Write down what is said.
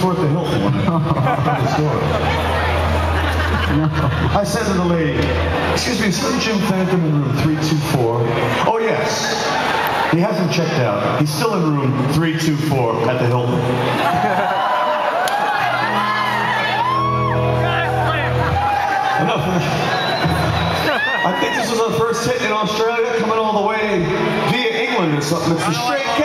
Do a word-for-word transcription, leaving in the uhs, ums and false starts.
four at the Hilton when I told the story. I said to the lady, excuse me, is Slim Jim Phantom in room three two four? Oh yes. He hasn't checked out. He's still in room three two four at the Hilton. Enough of that. I think this was our first hit in Australia, coming all the way via England or something. It's the Straycats.